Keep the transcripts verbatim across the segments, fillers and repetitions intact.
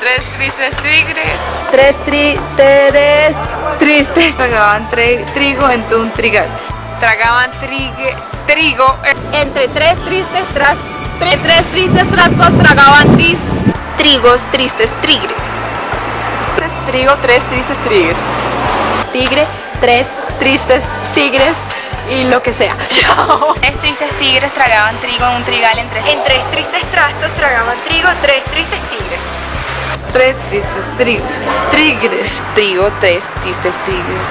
Tres tristes tigres. Tres tri tres tristes tragaban tri trigo entre un trigal. Tragaban trigue, trigo. Entre tres tristes tras Tre, tres tristes trascos tragaban tris, trigos tristes tigres. Trigo, tres tristes tigres. Tigre, tres tristes tigres y lo que sea. Tres tristes tigres tragaban trigo en un trigal entre... En tres tristes trastos tragaban trigo, tres tristes tigres. Tres tristes trigo, tigres. Trigo, tres tristes tigres.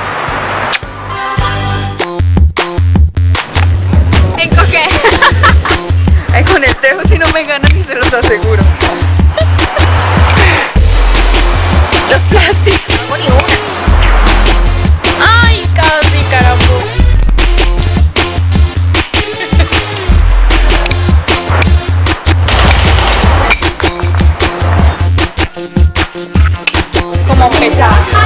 ¿En qué? Ay, con el tejo si no me ganan y se los aseguro. Los plásticos. Ni una. Ay, casi caramba. Como pesado.